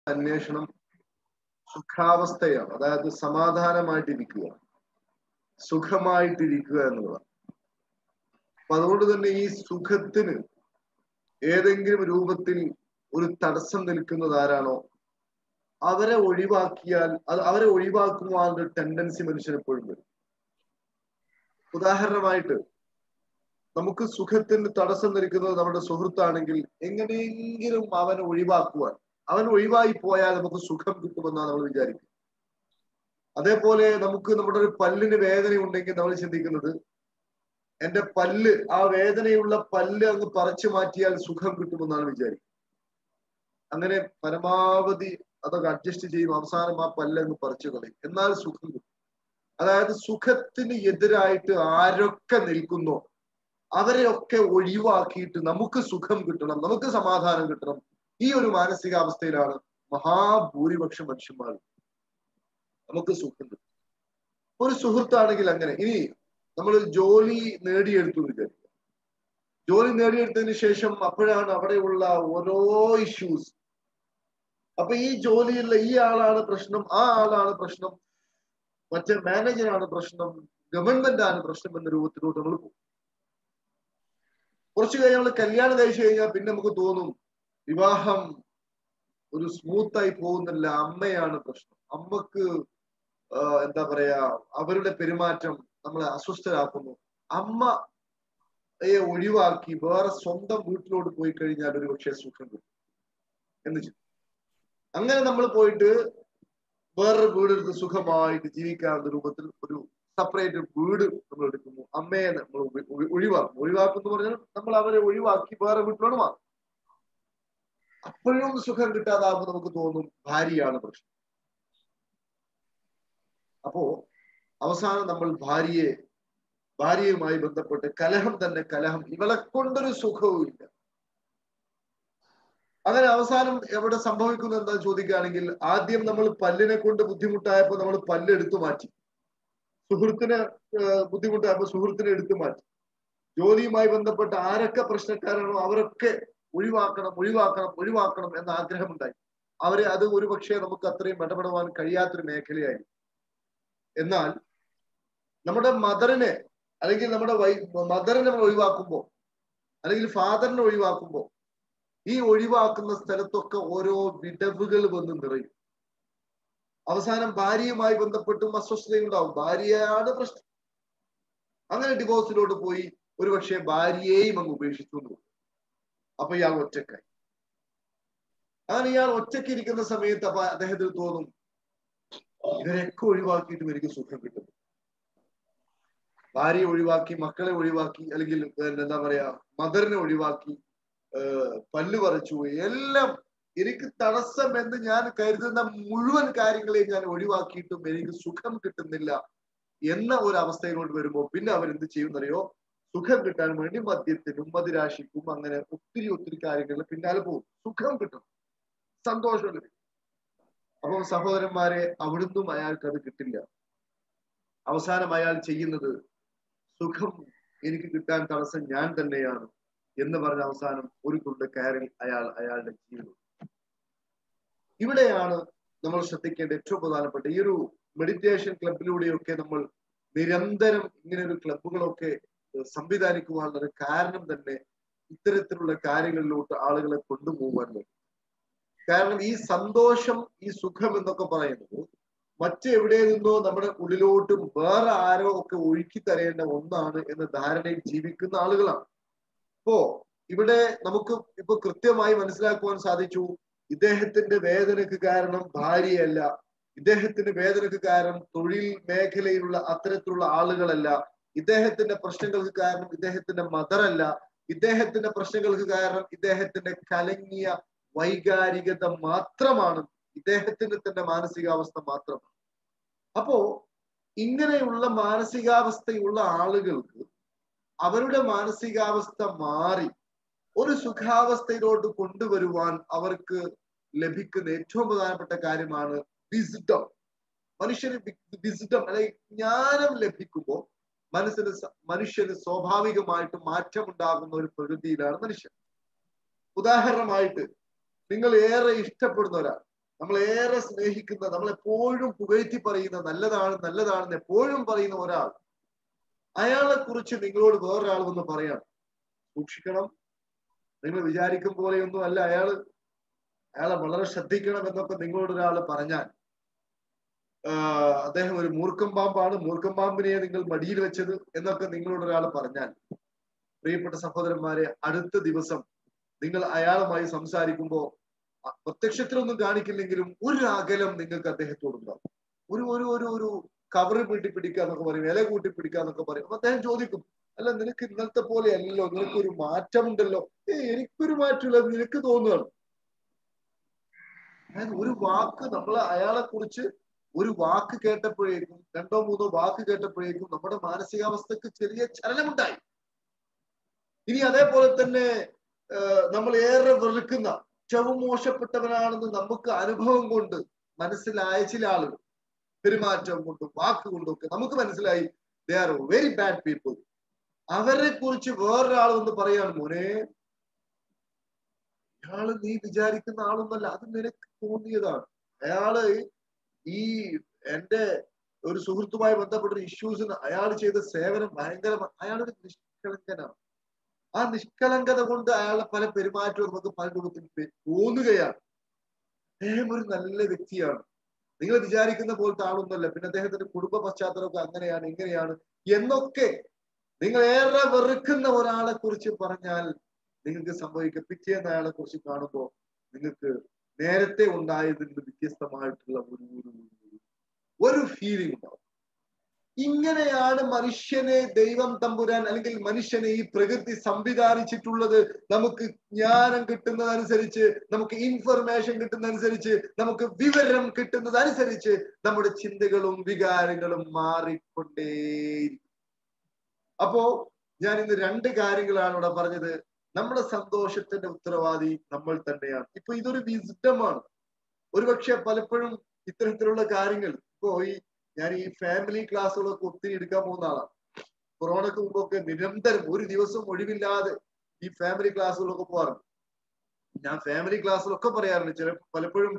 അന്വേഷണം സുഖാവസ്ഥയാണ്. അതായത് സമാധാനമായിട്ടിരിക്കുക, സുഖമായിട്ടിരിക്കുക എന്നുള്ളതാണ്. അപ്പൊ അതുകൊണ്ട് തന്നെ ഈ സുഖത്തിന് ഏതെങ്കിലും രൂപത്തിൽ ഒരു തടസ്സം നിൽക്കുന്നത് ആരാണോ അവരെ ഒഴിവാക്കിയാൽ അവരെ ഒഴിവാക്കുവാനുള്ള ടെൻഡൻസി മനുഷ്യൻ എപ്പോഴും വരും. ഉദാഹരണമായിട്ട് നമുക്ക് സുഖത്തിന് തടസ്സം നിൽക്കുന്നത് നമ്മുടെ സുഹൃത്താണെങ്കിൽ എങ്ങനെയെങ്കിലും അവനെ ഒഴിവാക്കുവാൻ, അവൻ ഒഴിവായി പോയാൽ നമുക്ക് സുഖം കിട്ടുമെന്നാണ് നമ്മൾ വിചാരിക്കുന്നത്. അതേപോലെ നമുക്ക് നമ്മുടെ ഒരു പല്ലിന് വേദന ഉണ്ടെങ്കിൽ നമ്മൾ ചിന്തിക്കുന്നത് എന്റെ പല്ല്, ആ വേദനയുള്ള പല്ല് അങ്ങ് പറിച്ചു മാറ്റിയാൽ സുഖം കിട്ടുമെന്നാണ് വിചാരിക്കുന്നത്. അങ്ങനെ പരമാവധി അതൊക്കെ അഡ്ജസ്റ്റ് ചെയ്യും, അവസാനം ആ പല്ല് അങ്ങ് പറിച്ചു കളയും, എന്നാൽ സുഖം കിട്ടും. അതായത് സുഖത്തിന് എതിരായിട്ട് ആരൊക്കെ നിൽക്കുന്നോ അവരെയൊക്കെ ഒഴിവാക്കിയിട്ട് നമുക്ക് സുഖം കിട്ടണം, നമുക്ക് സമാധാനം കിട്ടണം, ഈ ഒരു മാനസികാവസ്ഥയിലാണ് മഹാഭൂരിപക്ഷം മനുഷ്യന്മാർ. നമുക്ക് സുഖം കിട്ടും. ഒരു സുഹൃത്താണെങ്കിൽ അങ്ങനെ. ഇനി നമ്മൾ ജോലി നേടിയെടുത്തു വിചാരിക്കുക. ജോലി നേടിയെടുത്തതിന് ശേഷം അപ്പോഴാണ് അവിടെയുള്ള ഓരോ ഇഷ്യൂസ്. അപ്പൊ ഈ ജോലിയുള്ള ഈ ആളാണ് പ്രശ്നം, ആ ആളാണ് പ്രശ്നം, മറ്റേ മാനേജറാണ് പ്രശ്നം, ഗവൺമെന്റ് ആണ് പ്രശ്നം എന്ന രൂപത്തിലോട്ട് നമ്മൾ പോകും. കുറച്ചു കഴിഞ്ഞ് നമ്മൾ കല്യാണം കഴിച്ചു കഴിഞ്ഞാൽ പിന്നെ നമുക്ക് തോന്നും വിവാഹം ഒരു സ്മൂത്തായി പോകുന്നില്ല, അമ്മയാണ് പ്രശ്നം. അമ്മക്ക് എന്താ പറയാ, അവരുടെ പെരുമാറ്റം നമ്മളെ അസ്വസ്ഥരാക്കുന്നു. അമ്മയെ ഒഴിവാക്കി വേറെ സ്വന്തം വീട്ടിലോട്ട് പോയി കഴിഞ്ഞാൽ ഒരു പക്ഷേ സുഖം കിട്ടും എന്ന് ചിന്തിക്കും. അങ്ങനെ നമ്മൾ പോയിട്ട് വേറൊരു വീടെടുത്ത് സുഖമായിട്ട് ജീവിക്കാവുന്ന രൂപത്തിൽ ഒരു സെപ്പറേറ്റ് വീട് നമ്മൾ എടുക്കുന്നു. അമ്മയെ നമ്മൾ ഒഴിവാക്കും. ഒഴിവാക്കും എന്ന് പറഞ്ഞാൽ നമ്മൾ അവരെ ഒഴിവാക്കി വേറെ വീട്ടിലോട്ട് മാറും. അപ്പോഴും സുഖം കിട്ടാതാകുമ്പോൾ നമുക്ക് തോന്നും ഭാര്യയാണ് പ്രശ്നം. അപ്പോ അവസാനം നമ്മൾ ഭാര്യയുമായി ബന്ധപ്പെട്ട് കലഹം തന്നെ കലഹം, ഇവളെ കൊണ്ടൊരു സുഖവും ഇല്ല. അങ്ങനെ അവസാനം എവിടെ സംഭവിക്കുന്നു എന്താ ചോദിക്കുകയാണെങ്കിൽ, ആദ്യം നമ്മൾ പല്ലിനെ കൊണ്ട് ബുദ്ധിമുട്ടായപ്പോൾ നമ്മൾ പല്ല് എടുത്തു മാറ്റി, സുഹൃത്തിന് ബുദ്ധിമുട്ടായപ്പോൾ സുഹൃത്തിനെ എടുത്തു മാറ്റി, ജോലിയുമായി ബന്ധപ്പെട്ട് ആരൊക്കെ പ്രശ്നക്കാരാണോ അവരൊക്കെ ഒഴിവാക്കണം എന്ന ആഗ്രഹമുണ്ടായി. അത് ഒരു പക്ഷേ നമുക്ക് അത്രയും ഇടപെടുവാൻ കഴിയാത്തൊരു മേഖലയായി. എന്നാൽ നമ്മുടെ മദറിനെ അല്ലെങ്കിൽ നമ്മുടെ മദറിനെ ഒഴിവാക്കുമ്പോൾ അല്ലെങ്കിൽ ഫാദറിനെ ഒഴിവാക്കുമ്പോൾ ഈ ഒഴിവാക്കുന്ന സ്ഥലത്തൊക്കെ ഓരോ വിടവുകൾ വന്ന് നിറയും. അവസാനം ഭാര്യയുമായി ബന്ധപ്പെട്ടും അസ്വസ്ഥതയുണ്ടാവും. ഭാര്യയാണ് പ്രശ്നം. അങ്ങനെ ഡിവോഴ്സിലോട്ട് പോയി ഒരുപക്ഷെ ഭാര്യയെയും അങ്ങ് ഉപേക്ഷിച്ചു. അപ്പൊ ഇയാൾ ഒറ്റക്കായി. അങ്ങനെ ഇയാൾ ഒറ്റയ്ക്ക് ഇരിക്കുന്ന സമയത്ത് അപ്പൊ അദ്ദേഹത്തിന് തോന്നും ഇവരൊക്കെ ഒഴിവാക്കിയിട്ടും എനിക്ക് സുഖം കിട്ടും. ഭാര്യയെ ഒഴിവാക്കി, മക്കളെ ഒഴിവാക്കി, അല്ലെങ്കിൽ എന്താ പറയാ മദറിനെ ഒഴിവാക്കി, പല്ല് പറിച്ചു പോയി, എല്ലാം എനിക്ക് തടസ്സം എന്ന് ഞാൻ കരുതുന്ന മുഴുവൻ കാര്യങ്ങളെയും ഞാൻ ഒഴിവാക്കിയിട്ടും എനിക്ക് സുഖം കിട്ടുന്നില്ല എന്ന ഒരു അവസ്ഥയിലോട്ട് വരുമ്പോൾ പിന്നെ അവരെന്ത് ചെയ്യുന്നറിയോ, സുഖം കിട്ടാൻ വേണ്ടി മദ്യത്തിനും മദിരാശിക്കും അങ്ങനെ ഒത്തിരി കാര്യങ്ങളിൽ പിന്നാലെ പോകും. സുഖം കിട്ടും, സന്തോഷം ലഭിക്കും. അപ്പോൾ സഹോദരന്മാരെ, അവിടുന്നും അയാൾക്ക് അത് കിട്ടില്ല. അവസാനം അയാൾ ചെയ്യുന്നത് സുഖം എനിക്ക് കിട്ടാൻ തടസ്സം ഞാൻ തന്നെയാണ് എന്ന് പറഞ്ഞ അവസാനം ഒരു തുണ്ട് കയറിൽ അയാളുടെ ജീവിതം. ഇവിടെയാണ് നമ്മൾ ശ്രദ്ധിക്കേണ്ട ഏറ്റവും പ്രധാനപ്പെട്ട ഈ ഒരു മെഡിറ്റേഷൻ ക്ലബിലൂടെയൊക്കെ നമ്മൾ നിരന്തരം ഇങ്ങനെ ഒരു ക്ലബുകളൊക്കെ സംവിധാനിക്കുവാനുള്ള കാരണം തന്നെ ഇത്തരത്തിലുള്ള കാര്യങ്ങളിലോട്ട് ആളുകളെ കൊണ്ടുപോകാൻ വേണ്ടി. കാരണം ഈ സന്തോഷം, ഈ സുഖം എന്നൊക്കെ പറയുന്നത് മറ്റെവിടെ നിന്നോ നമ്മുടെ ഉള്ളിലോട്ടും വേറെ ആരോ ഒക്കെ ഒഴുക്കി തരേണ്ട ഒന്നാണ് എന്ന ധാരണയിൽ ജീവിക്കുന്ന ആളുകളാണ്. ഇപ്പോ ഇവിടെ നമുക്ക് ഇപ്പൊ കൃത്യമായി മനസ്സിലാക്കുവാൻ സാധിച്ചു, ഇദ്ദേഹത്തിന്റെ വേദനക്ക് കാരണം ഭാര്യയല്ല, ഇദ്ദേഹത്തിന്റെ വേദനക്ക് കാരണം തൊഴിൽ മേഖലയിലുള്ള അത്തരത്തിലുള്ള ആളുകളല്ല, ഇദ്ദേഹത്തിന്റെ പ്രശ്നങ്ങൾക്ക് കാരണം ഇദ്ദേഹത്തിന്റെ മദറല്ല, ഇദ്ദേഹത്തിന്റെ പ്രശ്നങ്ങൾക്ക് കാരണം ഇദ്ദേഹത്തിന്റെ കലങ്ങിയ വൈകാരികത മാത്രമാണ്, ഇദ്ദേഹത്തിന്റെ തന്നെ മാനസികാവസ്ഥ മാത്രമാണ്. അപ്പോ ഇങ്ങനെയുള്ള മാനസികാവസ്ഥയുള്ള ആളുകൾക്ക് അവരുടെ മാനസികാവസ്ഥ മാറി ഒരു സുഖാവസ്ഥയിലോട്ട് കൊണ്ടുവരുവാൻ അവർക്ക് ലഭിക്കുന്ന ഏറ്റവും പ്രധാനപ്പെട്ട കാര്യമാണ് വിസ്ഡം. മനുഷ്യന് വിസ്ഡം അല്ലെങ്കിൽ ജ്ഞാനം ലഭിക്കുമ്പോൾ മനുഷ്യന് സ്വാഭാവികമായിട്ട് മാറ്റമുണ്ടാകുന്ന ഒരു പ്രകൃതിയിലാണ് മനുഷ്യൻ. ഉദാഹരണമായിട്ട് നിങ്ങൾ ഏറെ ഇഷ്ടപ്പെടുന്ന ഒരാൾ, നമ്മളേറെ സ്നേഹിക്കുന്ന, നമ്മളെപ്പോഴും പുകഴ്ത്തി പറയുന്ന, നല്ലതാണ് നല്ലതാണെന്ന് എപ്പോഴും പറയുന്ന ഒരാൾ, അയാളെ കുറിച്ച് നിങ്ങളോട് വേറൊരാൾ വന്ന് പറയാം, സൂക്ഷിക്കണം, നിങ്ങൾ വിചാരിക്കും പോലെയൊന്നും അല്ല അയാളെ വളരെ ശ്രദ്ധിക്കണം എന്നൊക്കെ നിങ്ങളോട് ഒരാൾ പറഞ്ഞാൽ, അദ്ദേഹം ഒരു മൂർഖം പാമ്പാണ്, മൂർഖം പാമ്പിനെ നിങ്ങൾ മടിയിൽ വെച്ചത് എന്നൊക്കെ നിങ്ങളോട് ഒരാൾ പറഞ്ഞാൽ, പ്രിയപ്പെട്ട സഹോദരന്മാരെ, അടുത്ത ദിവസം നിങ്ങൾ അയാളുമായി സംസാരിക്കുമ്പോൾ പ്രത്യക്ഷത്തിലൊന്നും കാണിക്കില്ലെങ്കിലും ഒരു അകലം നിങ്ങൾക്ക് അദ്ദേഹത്തോടുണ്ടാവും. ഒരു ഒരു ഒരു ഒരു കവറ് പിടിക്കുക എന്നൊക്കെ പറയും, ഇല കൂട്ടി പിടിക്കുക എന്നൊക്കെ പറയും. അപ്പൊ അദ്ദേഹം ചോദിക്കും, അല്ല നിനക്ക് ഇന്നത്തെ പോലെ അല്ലല്ലോ, നിനക്കൊരു മാറ്റമുണ്ടല്ലോ. എനിക്കൊരു മാറ്റമില്ല, നിനക്ക് തോന്നുകയാണ്. അതായത് ഒരു വാക്ക്, നമ്മൾ അയാളെ കുറിച്ച് ഒരു വാക്ക് കേട്ടപ്പോഴേക്കും, രണ്ടോ മൂന്നോ വാക്ക് കേട്ടപ്പോഴേക്കും നമ്മുടെ മാനസികാവസ്ഥക്ക് ചെറിയ ചലനമുണ്ടായി. ഇനി അതേപോലെ തന്നെ നമ്മൾ ഏറെ വെറുക്കുന്ന, ഏറ്റവും മോശപ്പെട്ടവനാണെന്ന് നമുക്ക് അനുഭവം കൊണ്ട് മനസ്സിലായ ചില ആളുകൾ, പെരുമാറ്റം കൊണ്ടും വാക്കുകൊണ്ടും ഒക്കെ നമുക്ക് മനസ്സിലായി they are very bad people. അവരെ കുറിച്ച് വേറൊരാൾ വന്ന് പറയാണ്, മോനെ അയാള് നീ വിചാരിക്കുന്ന ആളൊന്നല്ല, അത് നിനക്ക് തോന്നിയതാണ്. അയാള് ഈ എന്റെ ഒരു സുഹൃത്തുമായി ബന്ധപ്പെട്ട ഇഷ്യൂസിന് അയാൾ ചെയ്ത സേവനം ഭയങ്കരമാണ്. അയാളൊരു നിഷ്കളങ്കനാണ്. ആ നിഷ്കളങ്കത കൊണ്ട് അയാളുടെ പല പെരുമാറ്റവും നമുക്ക് പല രൂപത്തിൽ തോന്നുകയാണ്. അദ്ദേഹം ഒരു നല്ല വ്യക്തിയാണ്, നിങ്ങൾ വിചാരിക്കുന്ന പോലത്തെ ആളൊന്നുമല്ല, പിന്നെ അദ്ദേഹത്തിന്റെ കുടുംബ പശ്ചാത്തലമൊക്കെ അങ്ങനെയാണ് ഇങ്ങനെയാണ് എന്നൊക്കെ നിങ്ങൾ ഏറെ വെറുക്കുന്ന ഒരാളെ കുറിച്ച് പറഞ്ഞാൽ നിങ്ങൾക്ക് സംഭവിക്കുക, പിറ്റേന്ന് അയാളെ കുറിച്ച് കാണുമ്പോൾ നിങ്ങൾക്ക് നേരത്തെ ഉണ്ടായതിൽ നിന്ന് വ്യത്യസ്തമായിട്ടുള്ള ഒരു ഫീലിംഗ് ഉണ്ടാവും. ഇങ്ങനെയാണ് മനുഷ്യനെ ദൈവം തമ്പുരാൻ, അല്ലെങ്കിൽ മനുഷ്യനെ ഈ പ്രകൃതി സംവിധാനിച്ചിട്ടുള്ളത്. നമുക്ക് ജ്ഞാനം കിട്ടുന്നതനുസരിച്ച്, നമുക്ക് ഇൻഫർമേഷൻ കിട്ടുന്നതനുസരിച്ച്, നമുക്ക് വിവരം കിട്ടുന്നതനുസരിച്ച് നമ്മുടെ ചിന്തകളും വികാരങ്ങളും മാറിക്കൊണ്ടേയിരിക്കും. അപ്പോ ഞാൻ ഇന്ന് രണ്ട് കാര്യങ്ങളാണ് ഇവിടെ പറഞ്ഞത്. നമ്മുടെ സന്തോഷത്തിന്റെ ഉത്തരവാദി നമ്മൾ തന്നെയാണ്. ഇപ്പൊ ഇതൊരു വിസ്ഡമാണ്. ഒരുപക്ഷെ പലപ്പോഴും ഇത്തരത്തിലുള്ള കാര്യങ്ങൾ, ഇപ്പോ ഞാൻ ഈ ഫാമിലി ക്ലാസ്സുകളൊക്കെ ഒത്തിരി എടുക്കാൻ പോകുന്ന ആളാണ്. കൊറോണക്ക് മുമ്പൊക്കെ നിരന്തരം ഒരു ദിവസം ഒഴിവില്ലാതെ ഈ ഫാമിലി ക്ലാസ്സുകളൊക്കെ പോകാറുണ്ട്. ഞാൻ ഫാമിലി ക്ലാസ്സിലൊക്കെ പറയാറുണ്ട്, പലപ്പോഴും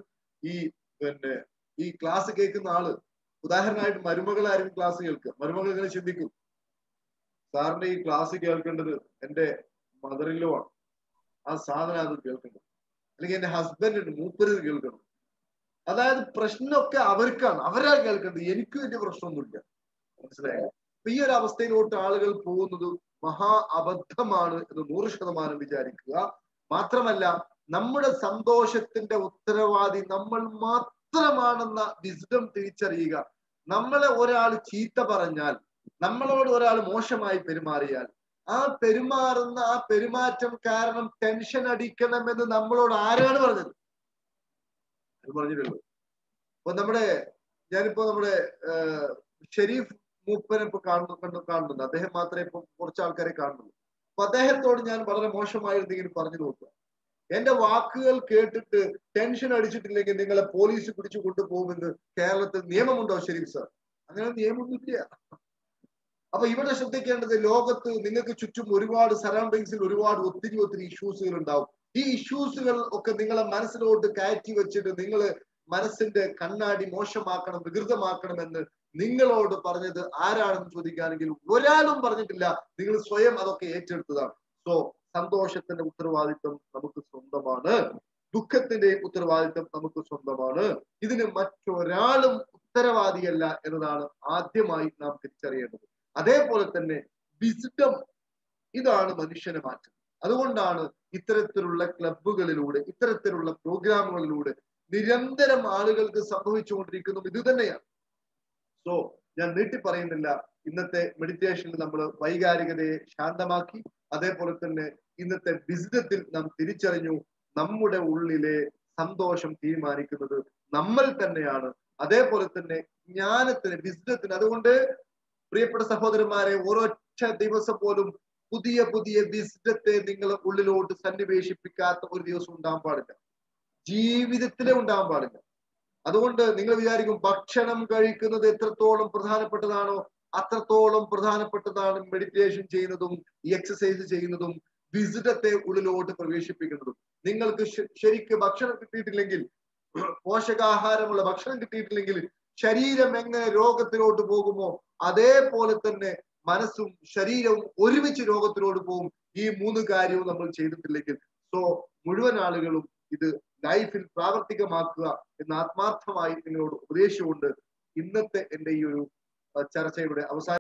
ഈ ക്ലാസ് കേൾക്കുന്ന ആള്, ഉദാഹരണമായിട്ട് മരുമകളാരും ക്ലാസ് കേൾക്കുക, മരുമകൾ ഇങ്ങനെ ചിന്തിക്കും, സാറിന്റെ ഈ ക്ലാസ് കേൾക്കേണ്ടത് എന്റെ മദറിലോ ആണ്, ആ സാധനം അത് കേൾക്കേണ്ടത്, അല്ലെങ്കിൽ എന്റെ ഹസ്ബൻഡ് ഉണ്ട്, മൂപ്പര് കേൾക്കണം. അതായത് പ്രശ്നമൊക്കെ അവർക്കാണ്, അവരാ കേൾക്കേണ്ടത്, എനിക്കും എന്റെ പ്രശ്നമൊന്നുമില്ല. മനസ്സിലായോ? അപ്പൊ ഈ ഒരു അവസ്ഥയിലോട്ട് ആളുകൾ പോകുന്നത് മഹാ അബദ്ധമാണ് എന്ന് 100% വിചാരിക്കുക. മാത്രമല്ല, നമ്മുടെ സന്തോഷത്തിന്റെ ഉത്തരവാദി നമ്മൾ മാത്രമാണെന്ന വിസ്ഡം തിരിച്ചറിയുക. നമ്മളെ ഒരാൾ ചീത്ത പറഞ്ഞാൽ, നമ്മളോട് ഒരാൾ മോശമായി പെരുമാറിയാൽ, ആ പെരുമാറ്റം കാരണം ടെൻഷൻ അടിക്കണമെന്ന് നമ്മളോട് ആരാണ് പറഞ്ഞത്? അത് പറഞ്ഞിട്ടുള്ളൂ. അപ്പൊ ഞാനിപ്പോ നമ്മുടെ ഷെരീഫ് മൂപ്പനെ ഇപ്പൊ കാണുന്നുണ്ട്. അദ്ദേഹം മാത്രമേ ഇപ്പൊ കുറച്ച് ആൾക്കാരെ കാണുന്നുള്ളൂ. അപ്പൊ അദ്ദേഹത്തോട് ഞാൻ വളരെ മോശമായ എന്തെങ്കിലും പറഞ്ഞു നോക്കുക, എന്റെ വാക്കുകൾ കേട്ടിട്ട് ടെൻഷൻ അടിച്ചിട്ടില്ലെങ്കിൽ നിങ്ങളെ പോലീസ് പിടിച്ചു കൊണ്ടുപോകുമെന്ന് കേരളത്തിൽ നിയമമുണ്ടോ ഷെരീഫ് സാർ? അങ്ങനെ നിയമമൊന്നുമില്ല. അപ്പൊ ഇവിടെ ശ്രദ്ധിക്കേണ്ടത്, ലോകത്ത് നിങ്ങൾക്ക് ചുറ്റും ഒരുപാട് സറൗണ്ടിങ്സിൽ ഒരുപാട് ഒത്തിരി ഇഷ്യൂസുകൾ ഉണ്ടാവും. ഈ ഇഷ്യൂസുകൾ ഒക്കെ നിങ്ങളെ മനസ്സിലോട്ട് കയറ്റി വെച്ചിട്ട് നിങ്ങൾ മനസ്സിന്റെ കണ്ണാടി മോശമാക്കണം, വികൃതമാക്കണം എന്ന് നിങ്ങളോട് പറഞ്ഞത് ആരാണെന്ന് ചോദിക്കുകയാണെങ്കിൽ ഒരാളും പറഞ്ഞിട്ടില്ല. നിങ്ങൾ സ്വയം അതൊക്കെ ഏറ്റെടുത്തതാണ്. സോ സന്തോഷത്തിന്റെ ഉത്തരവാദിത്വം നമുക്ക് സ്വന്തമാണ്, ദുഃഖത്തിന്റെ ഉത്തരവാദിത്വം നമുക്ക് സ്വന്തമാണ്. ഇതിന് മറ്റൊരാളും ഉത്തരവാദിയല്ല എന്നതാണ് ആദ്യമായി നാം തിരിച്ചറിയേണ്ടത്. അതേപോലെ തന്നെ വിസ്ഡം, ഇതാണ് മനുഷ്യനെ മാറ്റുന്നത്. അതുകൊണ്ടാണ് ഇത്തരത്തിലുള്ള ക്ലബുകളിലൂടെ, ഇത്തരത്തിലുള്ള പ്രോഗ്രാമുകളിലൂടെ നിരന്തരം ആളുകൾക്ക് സംഭവിച്ചുകൊണ്ടിരിക്കുന്നതും ഇത് തന്നെയാണ്. സോ ഞാൻ നീട്ടി പറയുന്നില്ല. ഇന്നത്തെ മെഡിറ്റേഷനിൽ നമ്മൾ വൈകാരികതയെ ശാന്തമാക്കി, അതേപോലെ തന്നെ ഇന്നത്തെ വിസ്ഡത്തിൽ നാം തിരിച്ചറിഞ്ഞു നമ്മുടെ ഉള്ളിലെ സന്തോഷം തീരുമാനിക്കുന്നത് നമ്മൾ തന്നെയാണ്. അതേപോലെ തന്നെ ജ്ഞാനത്തിന്, വിസ്ഡത്തിന്, അതുകൊണ്ട് പ്രിയപ്പെട്ട സഹോദരന്മാരെ, ഒരൊറ്റ ദിവസം പോലും പുതിയ വിസ്ഡത്തെ നിങ്ങൾ ഉള്ളിലോട്ട് സന്നിവേശിപ്പിക്കാത്ത ഒരു ദിവസം ഉണ്ടാകാൻ പാടില്ല, ജീവിതത്തിലെ ഉണ്ടാകാൻ പാടില്ല. അതുകൊണ്ട് നിങ്ങൾ വിചാരിക്കും ഭക്ഷണം കഴിക്കുന്നത് എത്രത്തോളം പ്രധാനപ്പെട്ടതാണോ അത്രത്തോളം പ്രധാനപ്പെട്ടതാണ് മെഡിറ്റേഷൻ ചെയ്യുന്നതും ഈ എക്സസൈസ് ചെയ്യുന്നതും വിസ്ഡത്തെ ഉള്ളിലോട്ട് പ്രവേശിപ്പിക്കുന്നതും. നിങ്ങൾക്ക് ശരിക്ക് ഭക്ഷണം കിട്ടിയിട്ടില്ലെങ്കിൽ പോഷകാഹാരമുള്ള ഭക്ഷണം കിട്ടിയിട്ടില്ലെങ്കിൽ ശരീരം എങ്ങനെ രോഗത്തിലോട്ട് പോകുമോ അതേപോലെ തന്നെ മനസ്സും ശരീരവും ഒരുമിച്ച് രോഗത്തിലോട്ട് പോകും. ഈ 3 കാര്യവും നമ്മൾ ചെയ്തിട്ടില്ലെങ്കിൽ. സോ മുഴുവൻ ആളുകളും ഇത് ലൈഫിൽ പ്രാവർത്തികമാക്കുക എന്ന് ആത്മാർത്ഥമായി നിങ്ങളോട് ഉപദേശിച്ചുകൊണ്ട് ഇന്നത്തെ എൻ്റെ ഈ ഒരു ചർച്ചയുടെ അവസാനം